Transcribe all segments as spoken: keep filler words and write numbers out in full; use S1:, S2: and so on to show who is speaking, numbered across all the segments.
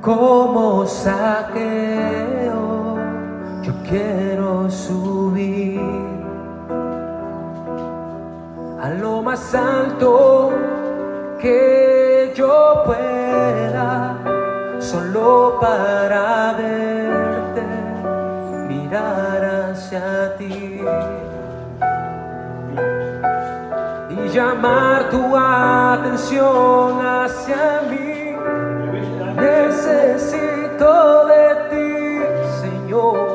S1: Como Zaqueo, yo quiero subir a lo más alto que yo pueda, solo para verte, mirar hacia ti y llamar tu atención hacia mí. Necesito de ti, Señor.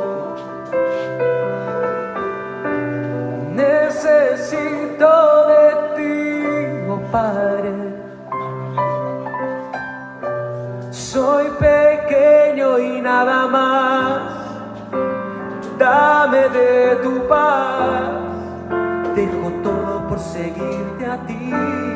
S1: Necesito de ti, oh Padre. Soy pequeño y nada más. Dame de tu paz. Dejo todo por seguirte a ti.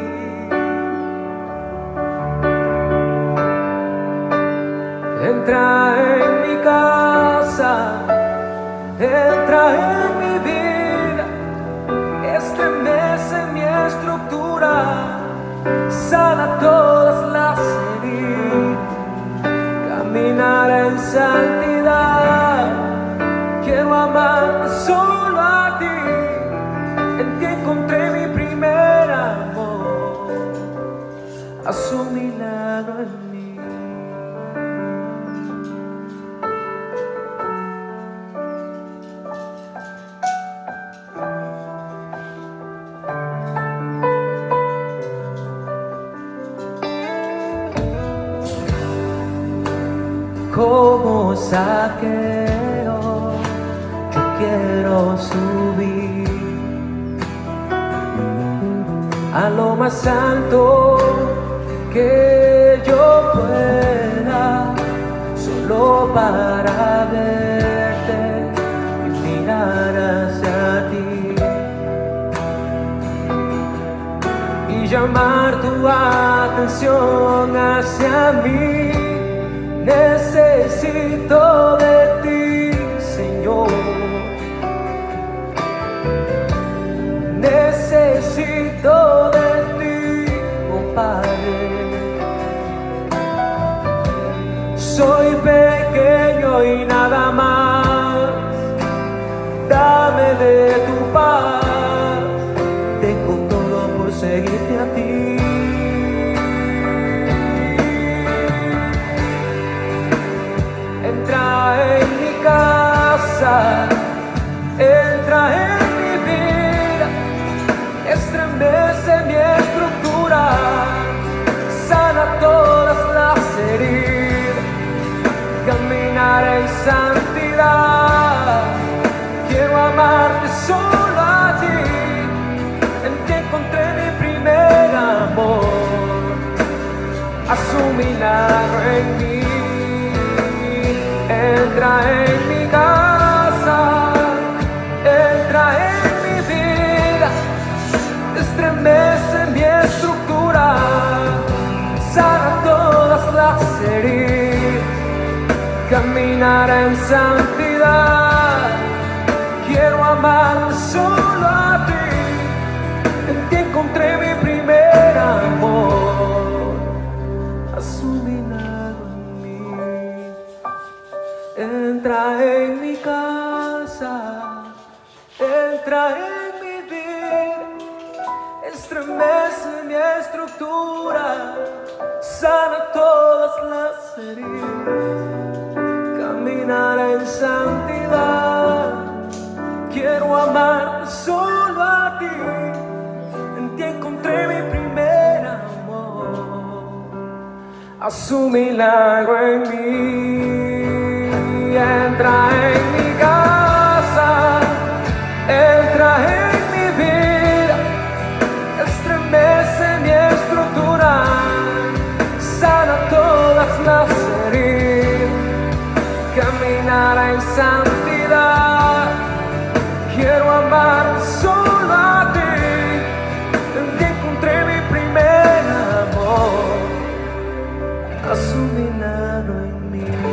S1: Entra en mi casa, entra en mi vida, estremece mi estructura, sana todas las heridas, caminar en santidad. Quiero amarte solo a ti, en ti encontré mi primer amor. Haz un milagro en mí. Como Zaqueo, yo quiero subir a lo más alto que yo pueda, solo para verte y mirar hacia ti y llamar tu atención hacia mí. Necesito de ti, Señor. Necesito de ti, oh Padre. Soy pequeño y nada más. Dame de tu paz. Dejo todo por seguirte a ti. Entra en mi casa, entra en mi vida, estremece mi estructura, sana todas las heridas, caminar en santidad. Quiero amarte solo a ti, en ti encontré mi primer amor. Haz un milagro en mí. Entra en mi casa, entra en mi vida, estremece mi estructura, sana todas las heridas, caminar en santidad. Quiero amarte solo a ti, en ti encontré mi primer amor. Haz un milagro en mí. Entra en mi casa, entra en mi vida, estremece mi estructura, sana todas las heridas, caminar en santidad. Quiero amarte solo a ti, en ti encontré mi primer amor. Haz un milagro en mí. Entra en mi casa, entra en mi vida, estremece mi estructura, sana todas las heridas, caminar en santidad. Quiero amar solo a ti, en ti encontré mi primer amor. Haz un milagro en mí.